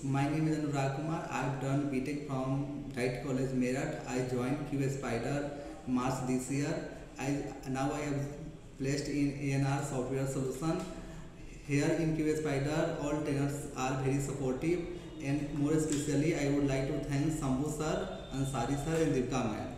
My name is Anurag Kumar. I've done BTech from Wright College, Meerut. I joined QA Spider March this year. Now I am placed in ANR Software Solution. Here in QA Spider, all trainers are very supportive, and more especially I would like to thank Sambhu sir, Ansari sir and Divka ma'am.